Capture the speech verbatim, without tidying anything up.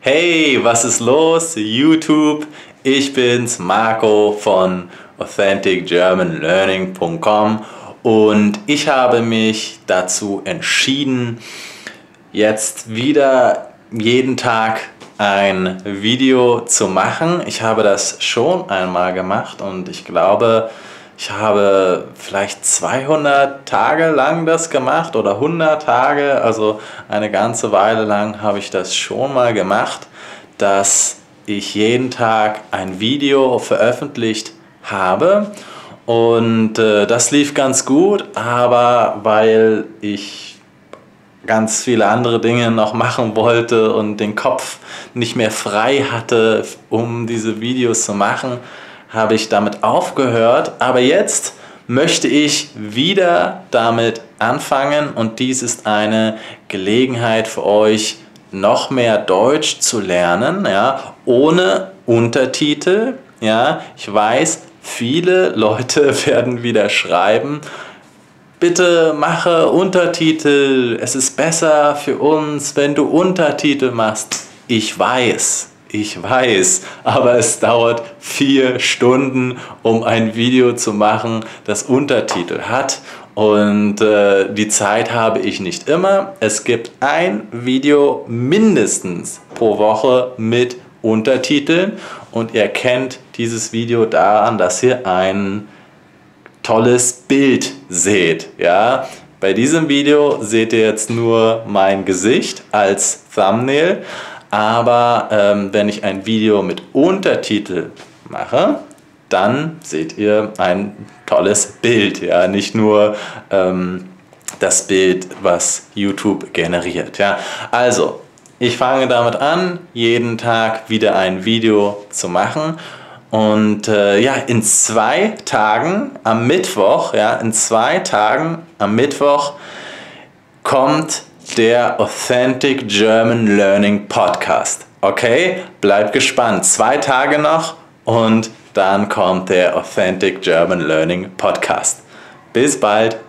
Hey, was ist los? YouTube, ich bin's, Marco von authentic german learning punkt com und ich habe mich dazu entschieden, jetzt wieder jeden Tag ein Video zu machen. Ich habe das schon einmal gemacht und ich glaube, ich habe vielleicht zweihundert Tage lang das gemacht oder hundert Tage, also eine ganze Weile lang habe ich das schon mal gemacht, dass ich jeden Tag ein Video veröffentlicht habe und äh, das lief ganz gut, aber weil ich ganz viele andere Dinge noch machen wollte und den Kopf nicht mehr frei hatte, um diese Videos zu machen, habe ich damit aufgehört. Aber jetzt möchte ich wieder damit anfangen und dies ist eine Gelegenheit für euch, noch mehr Deutsch zu lernen, ja, ohne Untertitel. Ja. Ich weiß, viele Leute werden wieder schreiben, bitte mache Untertitel, es ist besser für uns, wenn du Untertitel machst. Ich weiß, ich weiß, aber es dauert vier Stunden, um ein Video zu machen, das Untertitel hat. Und äh, die Zeit habe ich nicht immer. Es gibt ein Video mindestens pro Woche mit Untertiteln. Und ihr kennt dieses Video daran, dass ihr ein tolles Bild seht. Ja? Bei diesem Video seht ihr jetzt nur mein Gesicht als Thumbnail. Aber ähm, wenn ich ein Video mit Untertitel mache, dann seht ihr ein tolles Bild. Ja? Nicht nur ähm, das Bild, was YouTube generiert. Ja? Also, ich fange damit an, jeden Tag wieder ein Video zu machen. Und äh, ja, in zwei Tagen am Mittwoch, ja, in zwei Tagen am Mittwoch kommt der Authentic German Learning Podcast. Okay, bleibt gespannt. Zwei Tage noch und dann kommt der Authentic German Learning Podcast. Bis bald.